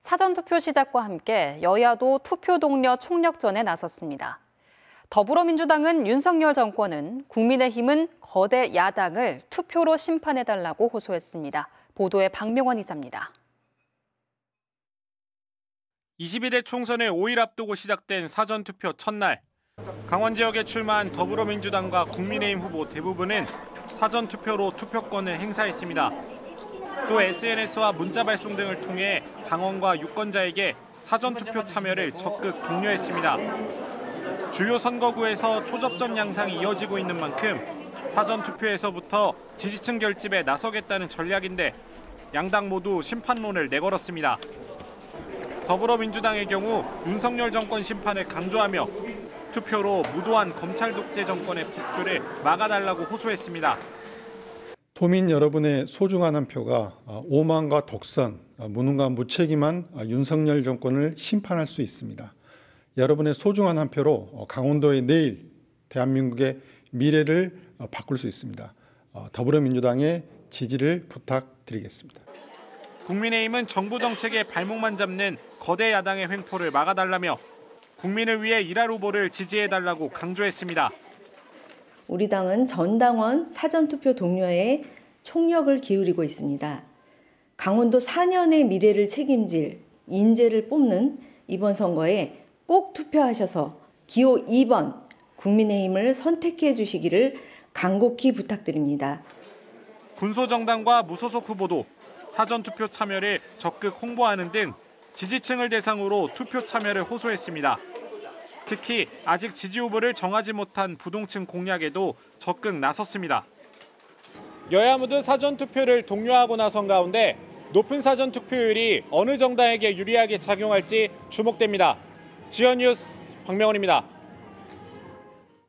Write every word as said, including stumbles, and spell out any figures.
사전투표 시작과 함께 여야도 투표 동료 총력전에 나섰습니다. 더불어민주당은 윤석열 정권은, 국민의힘은 거대 야당을 투표로 심판해달라고 호소했습니다. 보도에 박명원 기자입니다. 이십이 대 총선을 오 일 앞두고 시작된 사전투표 첫날. 강원 지역에 출마한 더불어민주당과 국민의힘 후보 대부분은 사전투표로 투표권을 행사했습니다. 또 에스엔에스와 문자 발송 등을 통해 당원과 유권자에게 사전투표 참여를 적극 독려했습니다. 주요 선거구에서 초접전 양상이 이어지고 있는 만큼 사전투표에서부터 지지층 결집에 나서겠다는 전략인데 양당 모두 심판론을 내걸었습니다. 더불어민주당의 경우 윤석열 정권 심판을 강조하며 투표로 무도한 검찰 독재 정권의 복주를 막아달라고 호소했습니다. 도민 여러분의 소중한 한 표가 오만과 독선, 무능과 무책임한 윤석열 정권을 심판할 수 있습니다. 여러분의 소중한 한 표로 강원도의 내일, 대한민국의 미래를 바꿀 수 있습니다. 더불어민주당의 지지를 부탁드리겠습니다. 국민의힘은 정부 정책에 발목만 잡는 거대 야당의 횡포를 막아달라며 국민을 위해 일할 후보를 지지해달라고 강조했습니다. 우리 당은 전 당원 사전투표 동료에 총력을 기울이고 있습니다. 강원도 사 년의 미래를 책임질 인재를 뽑는 이번 선거에 꼭 투표하셔서 기호 이 번 국민의힘을 선택해 주시기를 간곡히 부탁드립니다. 군소정당과 무소속 후보도 사전투표 참여를 적극 홍보하는 등 지지층을 대상으로 투표 참여를 호소했습니다. 특히 아직 지지 후보를 정하지 못한 부동층 공략에도 적극 나섰습니다. 여야 모두 사전투표를 독려하고 나선 가운데 높은 사전투표율이 어느 정당에게 유리하게 작용할지 주목됩니다. 지연뉴스 박명원입니다.